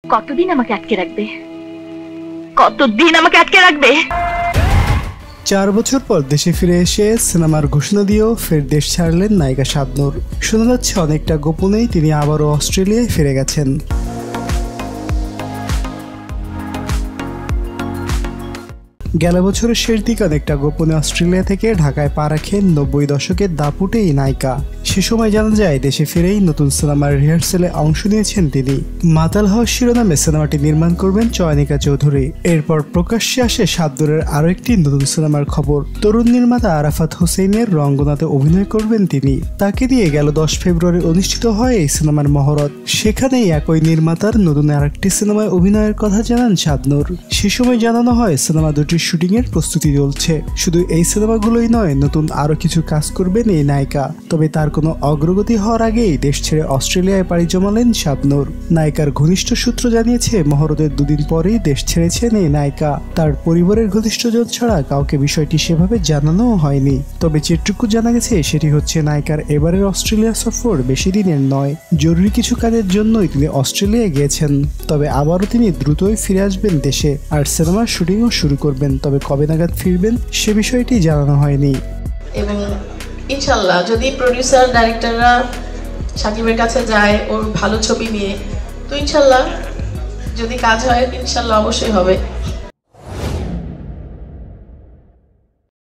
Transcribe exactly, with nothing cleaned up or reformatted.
কতদিন আমাকে আটকে রাখবে? কতদিন আমাকে আটকে রাখবে? চার বছর পর দেশে ফিরে এসে সিনেমার ঘোষণা দিয়েও ফের দেশ ছাড়লেন নায়িকা শাবনূর। শোনা যাচ্ছে অনেকটা গোপনেই তিনি আবারও অস্ট্রেলিয়ায় ফিরে গেছেন। গেল বছরের শেষ দিকে অনেকটা গোপনে অস্ট্রেলিয়া থেকে ঢাকায় পা রাখেন নব্বই দশকের দাপুটে এই নায়িকা। সে সময় জানা যায় দেশে ফিরেই নতুন সিনেমার রিহার্সেলে অংশ নিয়েছেন তিনি। মাতাল হাউস শিরোনামে সিনেমাটি নির্মাণ করবেন চয়নিকা চৌধুরী। এরপর প্রকাশ্যে আসে শাবনূরের আরও একটি নতুন সিনেমার খবর। তরুণ নির্মাতা আরাফাত হোসেনের রঙ্গনাতে অভিনয় করবেন তিনি। তাকে দিয়ে গেল দশ ফেব্রুয়ারি অনুষ্ঠিত হয় এই সিনেমার মহরত। সেখানেই একই নির্মাতার নতুন আরেকটি সিনেমায় অভিনয়ের কথা জানান শাবনূর। সে সময় জানানো হয় সিনেমা দুটির শুটিং এর প্রস্তুতি চলছে। শুধু এই সিনেমাগুলোই নয়, নতুন আরো কিছু কাজ করবেন এই নায়িকা। তবে তার কোনো অগ্রগতি হওয়ার আগেই দেশ ছেড়ে অস্ট্রেলিয়ায় পাড়ি জমালেন শাবনূর। নায়িকার ঘনিষ্ঠ সূত্র জানিয়েছে মহরতের দুদিন পরেই দেশ ছেড়েছেন এই নায়িকা। তার পরিবারের ঘনিষ্ঠজন ছাড়া কাউকে বিষয়টি সেভাবে জানানো হয়নি। তবে যেটুকু জানা গেছে সেটি হচ্ছে নায়িকার এবারের অস্ট্রেলিয়া সফর বেশি দিনের নয়। জরুরি কিছু কাজের জন্যই তিনি অস্ট্রেলিয়ায় গিয়েছেন। তবে আবারও তিনি দ্রুতই ফিরে আসবেন দেশে আর সিনেমার শুটিংও শুরু করবেন। তবে কবে নাগাদ ফিরবেন সে বিষয়টি জানানো হয়নি। এবং ইনশাল্লাহ যদি প্রডিউসার ডাইরেক্টররা সাকিবের কাছে যায় ওর ভালো ছবি নিয়ে, তো ইনশাল্লাহ যদি কাজ হয় ইনশাল্লাহ অবশ্যই হবে।